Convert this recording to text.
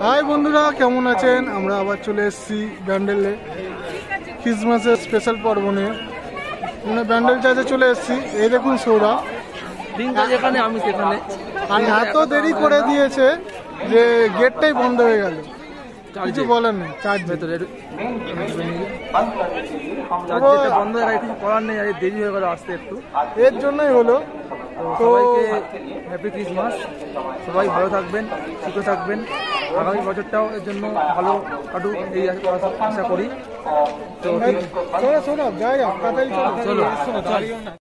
High বন্ধুরা, কেমন আছেন? আমরা আবার চলে এসেছি ব্যান্ডেলে ক্রিসমাসের স্পেশাল পর্ব নিয়ে। আমরা ব্যান্ডেল চার্চে চলে এসেছি। এই দেখুন সৌরভ, যেখানে আমি সেখানে আর এত দেরি করে দিয়েছে যে গেটটাই বন্ধ হয়ে গেল। কিছু বলার নেই, চার্চ ভেতরে বন্ধ হয়ে গেছে, কিছু করার নেই। দেরি হয়ে গেল আসতে একটু, এর জন্যই হলো। তো সবাইকে হ্যাপি ক্রিসমাস। সবাই ভালো থাকবেন, সুখে থাকবেন। আগামী বছরটাও এর জন্য ভালো কাটুক এই আশা করি। তো সৌরভ জায়গা তাড়াতাড়ি চলো।